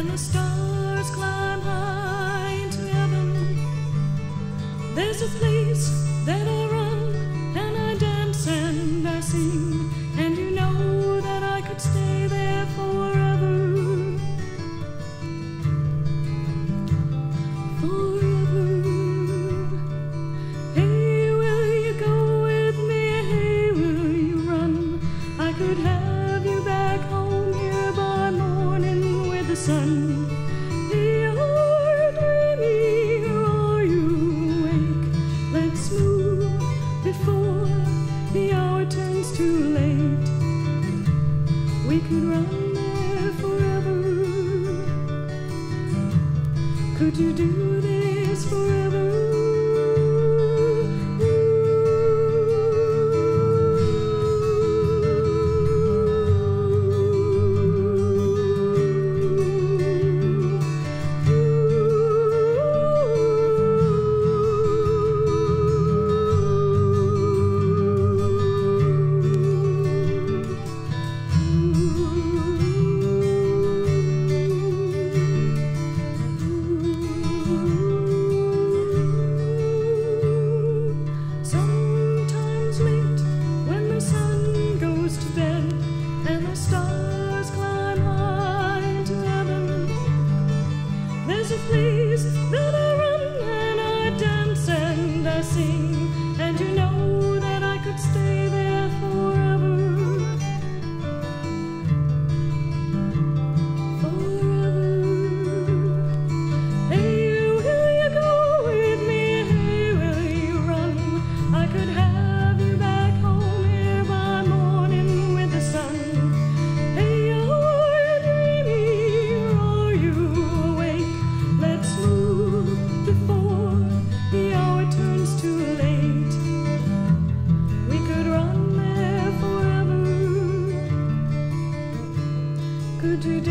the stars climb high into heaven. There's a place that I run and I dance and I sing, and you know that I could stay there forever. Forever. Hey, will you go with me? Hey, will you run? I could have you back home here by morning with the sun. Hey, are you dreaming or are you awake? Let's move before the hour turns too late. We could run there forever. Could you do this forever? Sometimes late when the sun goes to bed and the stars climb high into heaven, there's a place that I run and I dance and I sing, and you know that I could stay there forever. Forever. Hey, will you go with me? Hey, will you run? I could have you back home here by morning with the sun. Hey, are you dreaming or are you awake? Let's move before the hour turns too late. We could run there forever. Could you do